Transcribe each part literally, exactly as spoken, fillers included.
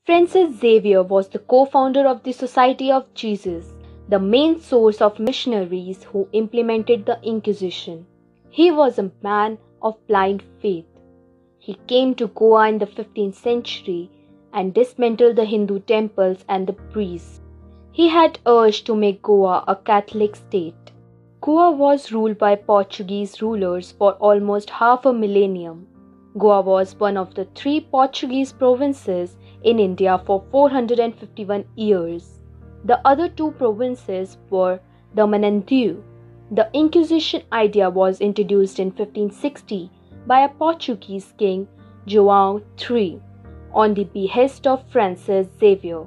Francis Xavier was the co-founder of the Society of Jesus, the main source of missionaries who implemented the Inquisition. He was a man of blind faith. He came to Goa in the fifteenth century and dismantled the Hindu temples and the priests. He had urged to make Goa a Catholic state. Goa was ruled by Portuguese rulers for almost half a millennium. Goa was one of the three Portuguese provinces in India for four hundred fifty-one years. The other two provinces were Daman and Diu. The Inquisition idea was introduced in fifteen sixty by a Portuguese king, João the third, on the behest of Francis Xavier.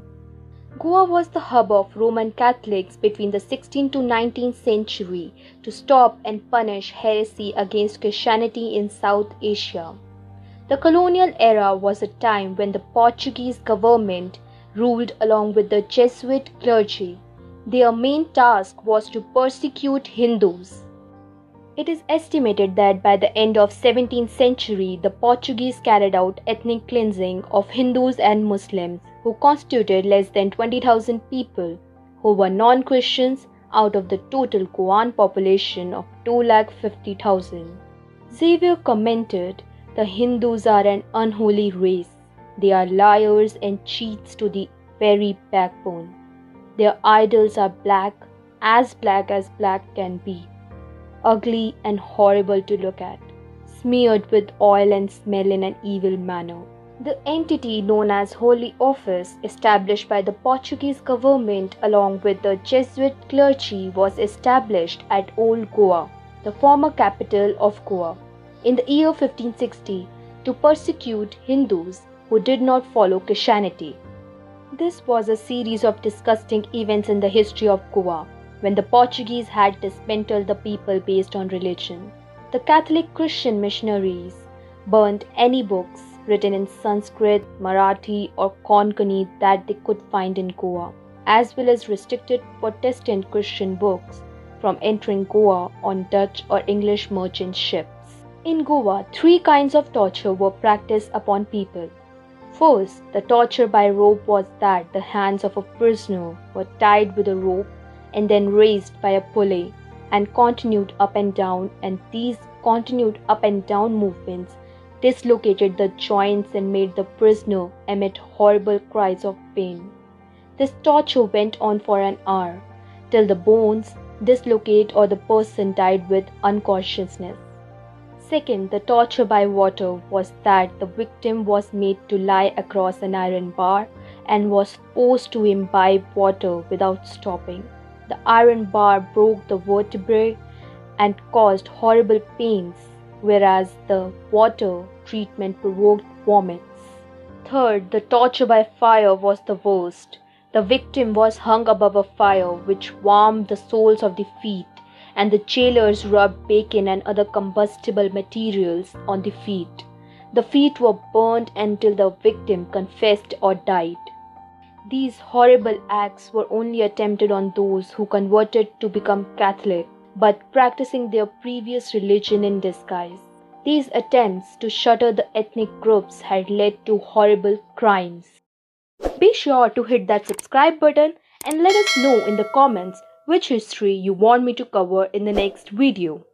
Goa was the hub of Roman Catholics between the sixteenth to nineteenth century to stop and punish heresy against Christianity in South Asia. The colonial era was a time when the Portuguese government ruled along with the Jesuit clergy. Their main task was to persecute Hindus. It is estimated that by the end of seventeenth century, the Portuguese carried out ethnic cleansing of Hindus and Muslims, who constituted less than twenty thousand people, who were non-Christians out of the total Goan population of two lakh fifty thousand. Xavier commented, "The Hindus are an unholy race. They are liars and cheats to the very backbone. Their idols are black, as black as black can be, ugly and horrible to look at, smeared with oil and smell in an evil manner." The entity known as Holy Office, established by the Portuguese government along with the Jesuit clergy, was established at Old Goa, the former capital of Goa, in the year fifteen sixty to persecute Hindus who did not follow Christianity. This was a series of disgusting events in the history of Goa, when the Portuguese had dismantled the people based on religion. The Catholic Christian missionaries burnt any books written in Sanskrit, Marathi or Konkani that they could find in Goa, as well as restricted Protestant Christian books from entering Goa on Dutch or English merchant ships. In Goa, three kinds of torture were practiced upon people. First, the torture by rope was that the hands of a prisoner were tied with a rope and then raised by a pulley and continued up and down, and these continued up and down movements dislocated the joints and made the prisoner emit horrible cries of pain. This torture went on for an hour, till the bones dislocate or the person died with unconsciousness. Second, the torture by water was that the victim was made to lie across an iron bar and was forced to imbibe water without stopping. The iron bar broke the vertebrae and caused horrible pains, whereas the water treatment provoked vomits. Third, the torture by fire was the worst. The victim was hung above a fire which warmed the soles of the feet, and the jailers rubbed bacon and other combustible materials on the feet. The feet were burnt until the victim confessed or died. These horrible acts were only attempted on those who converted to become Catholic, but practicing their previous religion in disguise. These attempts to shatter the ethnic groups had led to horrible crimes. Be sure to hit that subscribe button and let us know in the comments which history you want me to cover in the next video.